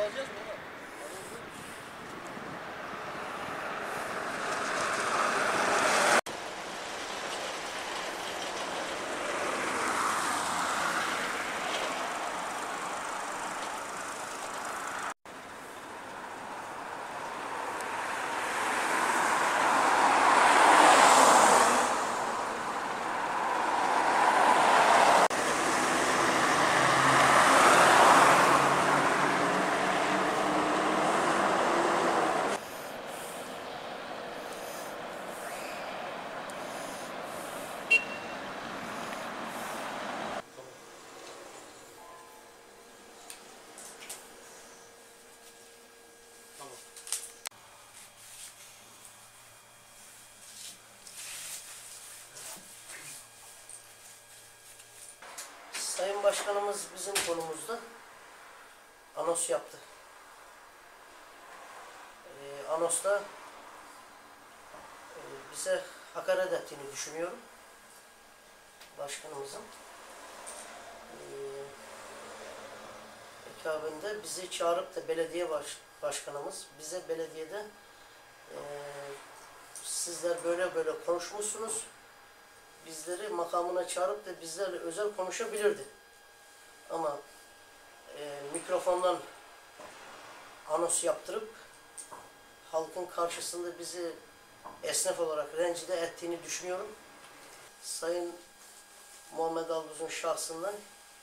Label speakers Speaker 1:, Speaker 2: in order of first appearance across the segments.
Speaker 1: alacağız mı ona?
Speaker 2: Sayın Başkanımız bizim konumuzda anons yaptı. Anosta bize hakaret ettiğini düşünüyorum. Başkanımızın. Ekabinde bizi çağırıp da belediye başkanımız bize belediyede sizler böyle böyle konuşmuşsunuz. Bizleri makamına çağırıp da bizlerle özel konuşabilirdi. Ama mikrofondan anons yaptırıp halkın karşısında bizi esnaf olarak rencide ettiğini düşünüyorum. Sayın Muhammed Albuz'un şahsından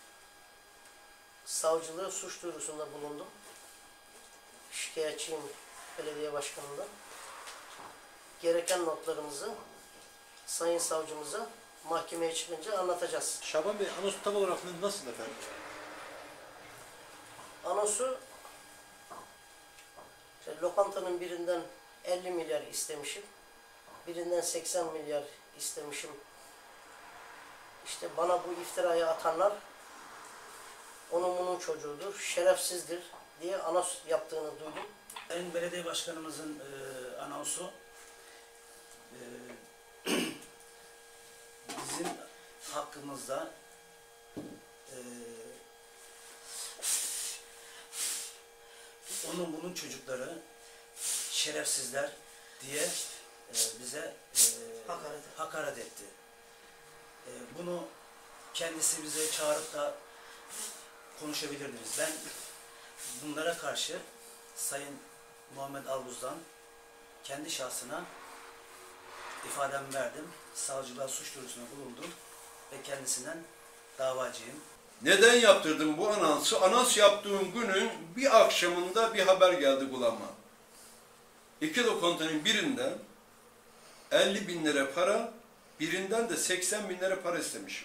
Speaker 2: savcılığı suç duyurusunda bulundum. Şikayetçiyim belediye başkanından. Gereken notlarımızı Sayın Savcımıza mahkemeye çıkınca anlatacağız.
Speaker 1: Şaban Bey, anons tam olarak nasıl efendim?
Speaker 2: Anonsu lokantanın birinden 50 milyar istemişim. Birinden 80 milyar istemişim. İşte bana bu iftirayı atanlar onun bunun çocuğudur, şerefsizdir diye anons yaptığını duydum.
Speaker 3: Sayın Belediye Başkanımızın anonsu bizim hakkımızda onun bunun çocukları şerefsizler diye bize hakaret etti. Bunu kendisi bize çağırıp da konuşabilirdiniz. Ben bunlara karşı Sayın Muhammed Albuz'dan kendi şahsına ifademi verdim. Savcılığa suç duyurusuna bulundum ve kendisinden davacıyım.
Speaker 4: Neden yaptırdım bu anonsu? Anons yaptığım günün bir akşamında bir haber geldi kulağıma. İki lokantanın birinden 50 bin lira para, birinden de 80 bin lira para istemişim.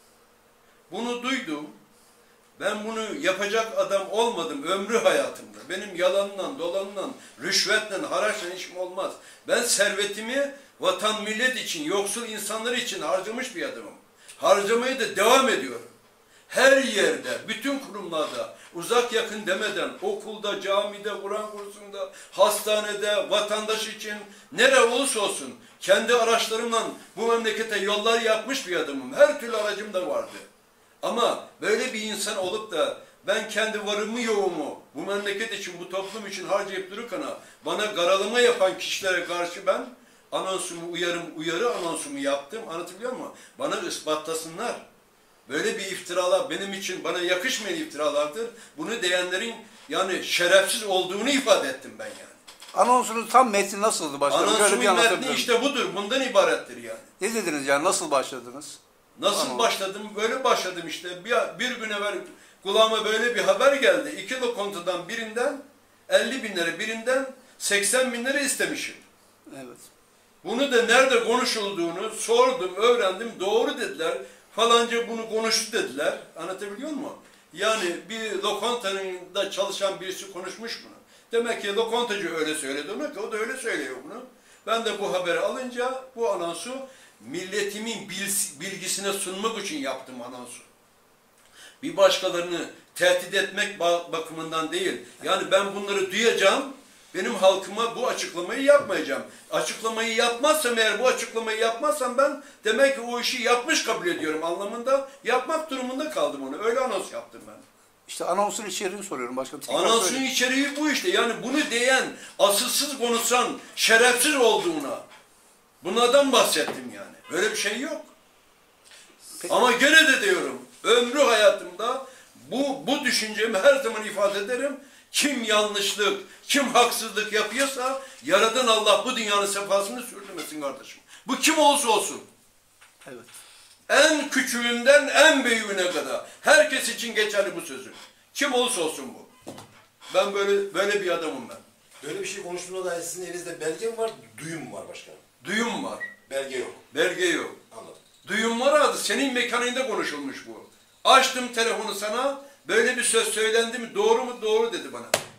Speaker 4: Bunu duydum. Ben bunu yapacak adam olmadım ömrü hayatımda. Benim yalanla, dolanla, rüşvetle, haraçla işim olmaz. Ben servetimi vatan millet için, yoksul insanlar için harcamış bir adamım. Harcamayı da devam ediyorum. Her yerde, bütün kurumlarda, uzak yakın demeden, okulda, camide, Kur'an kursunda, hastanede, vatandaş için, nere olursa olsun, kendi araçlarımla bu memlekete yollar yapmış bir adamım. Her türlü aracım da vardı. Ama böyle bir insan olup da ben kendi varımı yoğumu bu memleket için, bu toplum için harcayıp dururken bana garalama yapan kişilere karşı ben anonsumu uyarı anonsumu yaptım. Anlatabiliyor muyum? Bana ispatlasınlar. Böyle bir iftiralar benim için bana yakışmayan iftiralardır. Bunu diyenlerin yani şerefsiz olduğunu ifade ettim ben yani.
Speaker 5: Anonsunun tam metni nasıldı başkanım?
Speaker 4: Anonsumun metni işte budur. Bundan ibarettir yani.
Speaker 5: Ne dediniz yani? Nasıl başladınız?
Speaker 4: Nasıl başladım? Böyle başladım işte. Bir gün evvel kulağıma böyle bir haber geldi. İki lokantadan birinden 50 bin lira, birinden 80 bin lira istemişim.
Speaker 5: Evet.
Speaker 4: Bunu da nerede konuşulduğunu sordum, öğrendim. Doğru dediler. Falanca bunu konuştu dediler. Anlatabiliyor muyum? Yani bir lokantanın da çalışan birisi konuşmuş bunu. Demek ki lokantacı öyle söyledi. Demek ki o da öyle söylüyor bunu. Ben de bu haberi alınca bu anonsu milletimin bilgisine sunmak için yaptım anonsu. Bir başkalarını tehdit etmek bakımından değil. Yani ben bunları duyacağım. Benim halkıma bu açıklamayı yapmayacağım. Açıklamayı yapmazsam eğer bu açıklamayı yapmazsam ben demek ki o işi yapmış kabul ediyorum anlamında yapmak durumunda kaldım onu. Öyle anons yaptım ben.
Speaker 5: İşte anonsun içeriğini soruyorum başkanım. Tekrar
Speaker 4: Anonsun
Speaker 5: söyleyin.
Speaker 4: içeriği bu işte. Yani bunu diyen, asılsız konuşan, şerefsiz olduğuna. Bunlardan bahsettim yani. Böyle bir şey yok.
Speaker 5: Peki.
Speaker 4: Ama gene de diyorum, ömrü hayatımda bu düşüncemi her zaman ifade ederim. Kim yanlışlık, kim haksızlık yapıyorsa Yaradan Allah bu dünyanın sefasını sürdürmesin kardeşim. Bu kim olursa olsun.
Speaker 5: Evet.
Speaker 4: En küçüğünden en büyüğüne kadar. Herkes için geçerli bu sözü. Kim olursa olsun bu. Ben böyle bir adamım ben.
Speaker 1: Böyle bir şey konuştuğuna dair sizin elinizde belge mi var, duyum mu var başkanım?
Speaker 4: Duyum var.
Speaker 1: Belge yok.
Speaker 4: Belge yok.
Speaker 1: Anladım.
Speaker 4: Duyum var adı. Senin mekanında konuşulmuş bu. Açtım telefonu sana. Böyle bir söz söylendi mi? Doğru mu? Doğru dedi bana.